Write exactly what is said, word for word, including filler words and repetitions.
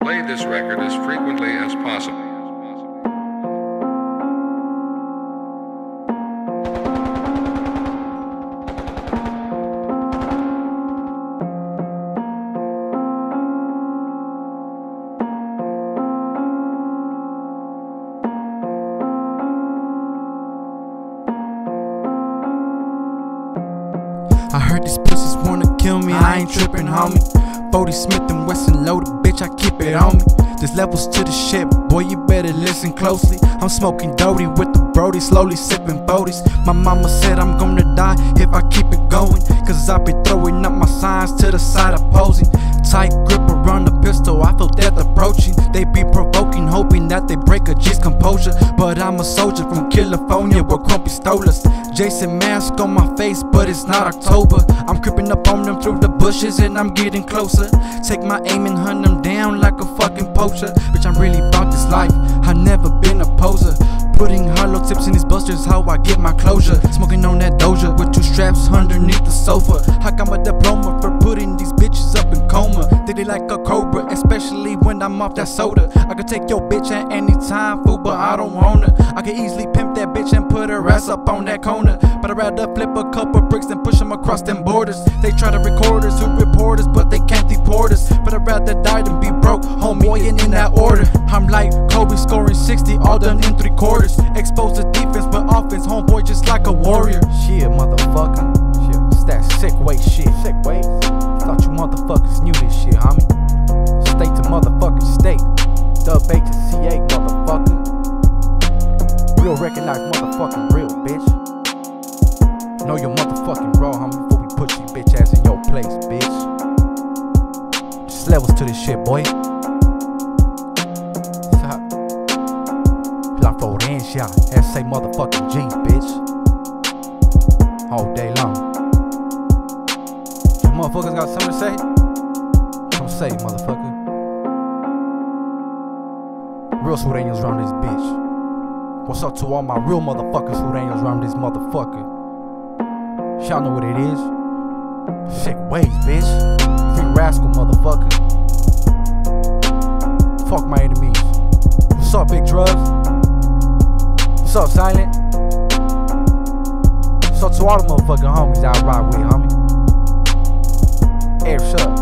Play this record as frequently as possible. I heard these pussies wanna kill me, I ain't trippin', homie. forty Smith and Wesson loaded, bitch, I keep it on me. There's levels to the shit, boy, you better listen closely. I'm smoking Doty with the Brody, slowly sipping Bodys. My mama said I'm gonna die if I keep it going, cause I be throwing up my signs to the side opposing. Tight grip around the pistol, I feel death approaching. They be provoking, hoping that they break a G's composure. But I'm a soldier from California where Crumpy stole us. Jason mask on my face, but it's not October. I'm creeping up on them through the bushes and I'm getting closer. Take my aim and hunt them down like a fucking poacher. Bitch, I'm really about this life, I never been a poser. Putting hollow tips in these busters, how I get my closure. Smoking on that Doja with two straps underneath the sofa. I got my diploma for putting these bitches up in coma. They they like a cobra, especially when I'm off that soda. I could take your bitch at any time, fool, but I don't want her. I could easily pimp that bitch and put her ass up on that corner. But I'd rather flip a couple bricks than push them across them borders. They try to record us, who report us, but they can't deport us. But I'd rather die than be broke, homie, and in that order. I'm like Kobe scoring sixty, all done in three quarters. Exposed to defense, but offense, homeboy, just like a warrior. Shit, motherfucker. Shit, it's that sick weight shit. Sick weight? Thought you motherfuckers knew this shit, homie. State to motherfucking state. Dub H to C A, motherfucker. Real recognized motherfucking real, bitch. Know your motherfucking role, homie, before we put you bitch ass in your place, bitch. Just levels to this shit, boy. Florencia, S A motherfucking G's, bitch. All day long. You motherfuckers got something to say? Come say it, motherfucker. Real Sureños around this bitch. What's up to all my real motherfucking Sureños around this motherfucker? Y'all know what it is. Sick ways, bitch. Free rascal, motherfucker. Fuck my enemies. What's up, big drugs? What's up, Silent? What's up to all the motherfucking homies that I ride with, homie? Air shut.